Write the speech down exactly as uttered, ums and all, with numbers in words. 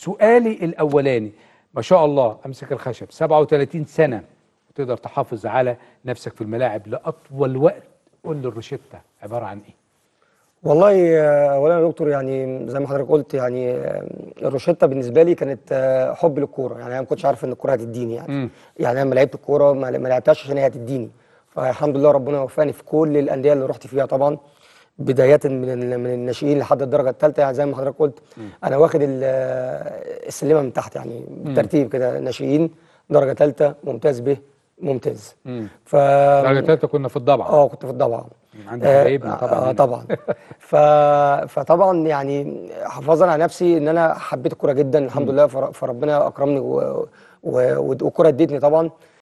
سؤالي الاولاني، ما شاء الله امسك الخشب سبعة وثلاثين سنه وتقدر تحافظ على نفسك في الملاعب لاطول وقت، قول لي الروشته عباره عن ايه؟ والله آه، اولا يا دكتور، يعني زي ما حضرتك قلت، يعني آه، الروشته بالنسبه لي كانت آه، حب للكوره. يعني انا ما كنتش عارف ان الكوره هتديني. يعني امم يعني انا لما لعبت الكوره ما ما لعبتهاش عشان هي هتديني. فالحمد لله ربنا وفقني في كل الانديه اللي رحت فيها طبعا، بدايه من ال- من الناشئين لحد الدرجه الثالثه. يعني زي ما حضرتك قلت، انا واخد ال- آه، السلمه من تحت، يعني امم بالترتيب كده: ناشئين، درجه ثالثه، ممتاز به، ممتاز. امم ف درجه ثالثه كنا في الضبعه. اه كنت في الضبعه. مم. عندي آه, حبايبنا طبعا آه هناك. طبعا. ف... فطبعا يعني حفاظا على نفسي ان انا حبيت الكوره جدا الحمد امم لله. فر... فربنا اكرمني و... و... والكوره ادتني طبعا.